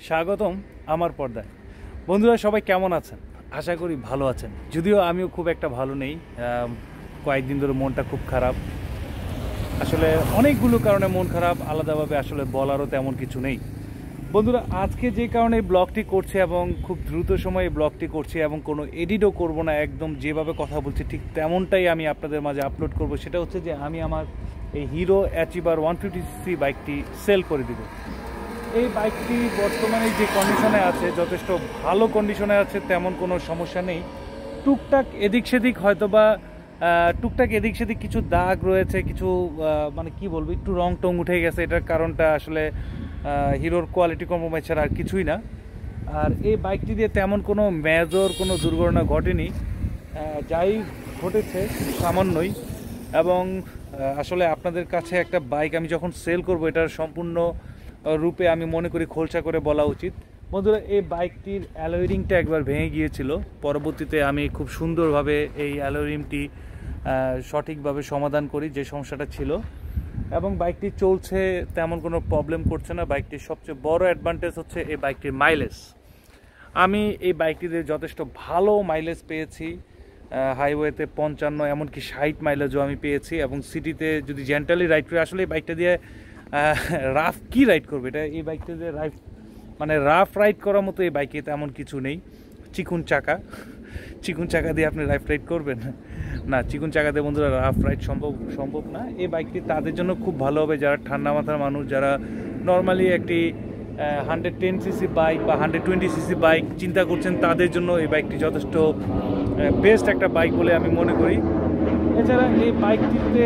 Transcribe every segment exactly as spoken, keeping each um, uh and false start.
স্বাগতম আমার পর্দায়। বন্ধুরা সবাই কেমন আছেন? আশা করি ভালো আছেন। যদিও আমিও খুব একটা ভালো নেই, কয়েকদিন ধরে মনটা খুব খারাপ। আসলে অনেকগুলো কারণে মন খারাপ, আলাদাভাবে আসলে বলারও তেমন কিছু নেই। বন্ধুরা আজকে যে কারণে এই ব্লগটি করছি এবং খুব দ্রুত সময়ে এই ব্লগটি করছি এবং কোনো এডিটও করব না, একদম যেভাবে কথা বলছি ঠিক তেমনটাই আমি আপনাদের মাঝে আপলোড করব। সেটা হচ্ছে যে আমি আমার এই Hero Achiever one fifty CC বাইকটি সেল করে দিব। এই বাইকটি বর্তমানে যে কন্ডিশনে আছে যথেষ্ট ভালো কন্ডিশনে আছে, তেমন কোনো সমস্যা নেই। টুকটাক এদিক সেদিক হয়তো বা টুকটাক এদিক সেদিক কিছু দাগ রয়েছে, কিছু মানে কি বলবো, একটু রং টং উঠে গেছে। এটার কারণটা আসলে হিরোর কোয়ালিটি কম্প্রোমাইজ ছাড়া আর কিছুই না। আর এই বাইকটি দিয়ে তেমন কোনো মেজর কোনো দুর্ঘটনা ঘটেনি, যাই ঘটেছে সামান্যই। এবং আসলে আপনাদের কাছে একটা বাইক আমি যখন সেল করব, এটার সম্পূর্ণ রূপে আমি মনে করি খোলসা করে বলা উচিত। বন্ধুরা এই বাইকটির অ্যালয় রিংটা একবার ভেঙে গিয়েছিল, পরবর্তীতে আমি খুব সুন্দরভাবে এই অ্যালয় রিংটি সঠিকভাবে সমাধান করি যে সমস্যাটা ছিল, এবং বাইকটি চলছে, তেমন কোনো প্রবলেম করছে না। বাইকটির সবচেয়ে বড় অ্যাডভান্টেজ হচ্ছে এই বাইকটির মাইলেজ। আমি এই বাইকটিতে যথেষ্ট ভালো মাইলেজ পেয়েছি, হাইওয়েতে পঞ্চান্ন এমনকি ষাট মাইলেজও আমি পেয়েছি। এবং সিটিতে যদি জেন্টালি রাইড করে, আসলে এই বাইকটা দিয়ে রাফ কি রাইড করবে, এটা এই বাইকটা দিয়ে রাইড মানে রাফ রাইড করার মতো এই বাইকে তেমন কিছু নেই। চিকুন চাকা চিকুন চাকা দিয়ে আপনি রাফ রাইড করবেন না, চিকুন চাকা দিয়ে বন্ধুরা রাফ রাইড সম্ভব সম্ভব না। এই বাইকটি তাদের জন্য খুব ভালো হবে যারা ঠান্ডা মাথার মানুষ, যারা নর্মালি একটি হান্ড্রেড টেন সিসি বাইক বা হান্ড্রেড টোয়েন্টি সিসি বাইক চিন্তা করছেন, তাদের জন্য এই বাইকটি যথেষ্ট বেস্ট একটা বাইক বলে আমি মনে করি। এছাড়া এই বাইকটিতে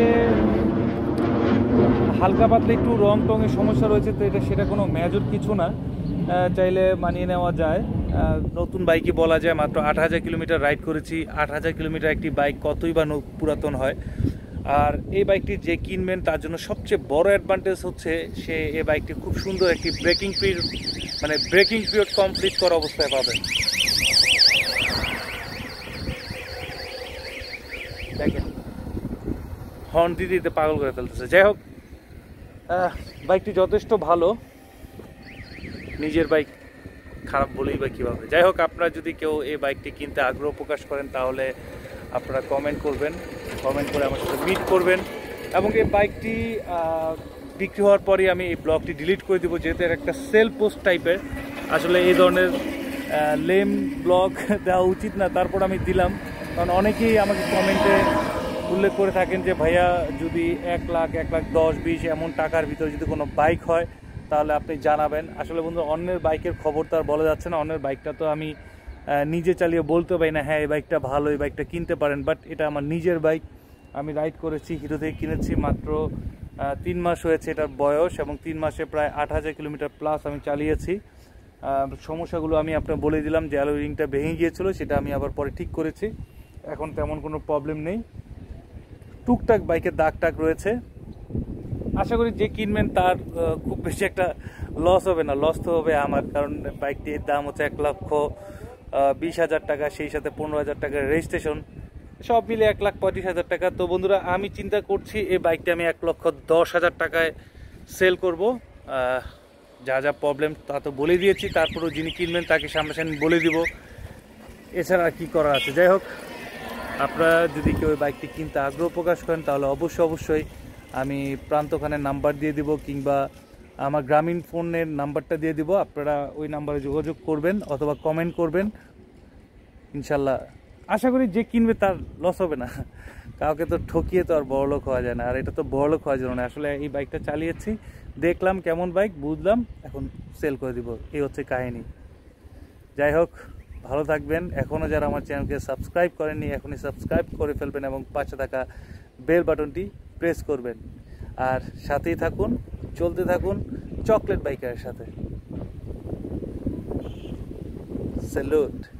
হালকা পাতলা একটু রং টঙের সমস্যা রয়েছে, তো এটা সেটা কোনো মেজর কিছু না, চাইলে মানিয়ে নেওয়া যায়। নতুন বাইকই বলা যায়, মাত্র আট হাজার কিলোমিটার রাইড করেছি। আট হাজার কিলোমিটার একটি বাইক কতই বা পুরাতন হয়। আর এই বাইকটি যে কিনবেন তার জন্য সবচেয়ে বড় অ্যাডভান্টেজ হচ্ছে সে এই বাইকটি খুব সুন্দর একটি ব্রেকিং পিরিয়ড মানে ব্রেকিং পিরিয়ড কমপ্লিট করা অবস্থায় পাবেন। দেখেন হর্ন দিতে দিতে পাগল করে ফেলতেছে। যাই হোক, বাইকটি যথেষ্ট ভালো, নিজের বাইক খারাপ বলেই বা কীভাবে। যাই হোক, আপনারা যদি কেউ এই বাইকটি কিনতে আগ্রহ প্রকাশ করেন তাহলে আপনারা কমেন্ট করবেন, কমেন্ট করে আমার সাথে মিট করবেন। এবং এই বাইকটি বিক্রি হওয়ার পরই আমি এই ব্লগটি ডিলিট করে দেবো, যেহেতু এর একটা সেল পোস্ট টাইপের। আসলে এই ধরনের লেম ব্লগ দেওয়া উচিত না, তারপর আমি দিলাম। কারণ অনেকেই আমাকে কমেন্টে উল্লেখ করে থাকেন যে ভাইয়া যদি এক লাখ এক লাখ দশ বিশ এমন টাকার ভিতরে যদি কোনো বাইক হয় তাহলে আপনি জানাবেন। আসলে বন্ধু, অন্যের বাইকের খবর তো আর বলা যাচ্ছে না। অন্যের বাইকটা তো আমি নিজে চালিয়ে বলতে পারি না হ্যাঁ এই বাইকটা ভালো, এই বাইকটা কিনতে পারেন। বাট এটা আমার নিজের বাইক, আমি রাইড করেছি, হিরো থেকে কিনেছি। মাত্র তিন মাস হয়েছে এটার বয়স, এবং তিন মাসে প্রায় আট হাজার কিলোমিটার প্লাস আমি চালিয়েছি। সমস্যাগুলো আমি আপনার বলে দিলাম, যে অ্যালয় রিংটা ভেঙে গিয়েছিল সেটা আমি আবার পরে ঠিক করেছি, এখন তেমন কোনো প্রবলেম নেই। টুকটাক বাইকের দাগ টাগ রয়েছে। আশা করি যে কিনবেন তার খুব বেশি একটা লস হবে না। লস তো হবে আমার, কারণ বাইকটির দাম হচ্ছে এক লক্ষ বিশ হাজার টাকা, সেই সাথে পনেরো হাজার টাকার রেজিস্ট্রেশন, সব মিলে এক লাখ পঁয়ত্রিশ হাজার টাকা। তো বন্ধুরা আমি চিন্তা করছি এই বাইকটি আমি এক লক্ষ দশ হাজার টাকায় সেল করব। যা যা প্রবলেম তা তো বলে দিয়েছি, তারপরেও যিনি কিনবেন তাকে সামনাসামনি বলে দিব, এছাড়া আর কী করার আছে। যাই হোক, আপনারা যদি কেউ ওই বাইকটি কিনতে আগ্রহ প্রকাশ করেন তাহলে অবশ্যই অবশ্যই আমি প্রান্তখানের নাম্বার দিয়ে দিব, কিংবা আমার গ্রামীণ ফোনের নাম্বারটা দিয়ে দিব। আপনারা ওই নাম্বারে যোগাযোগ করবেন অথবা কমেন্ট করবেন। ইনশাল্লাহ আশা করি যে কিনবে তার লস হবে না। কাউকে তো ঠকিয়ে তো আর বড়লোক হওয়া যায় না, আর এটা তো বড়লোক হওয়ার জন্য না। আসলে এই বাইকটা চালিয়েছি, দেখলাম কেমন বাইক, বুঝলাম, এখন সেল করে দিব, এই হচ্ছে কাহিনী। যাই হোক, ভালো থাকবেন। এখনও যারা আমার চ্যানেলকে সাবস্ক্রাইব করেননি এখনই সাবস্ক্রাইব করে ফেলবেন এবং পাশে থাকা বেল বাটনটি প্রেস করবেন। আর সাথেই থাকুন, চলতে থাকুন চকলেট বাইকারের সাথে। স্যালুট।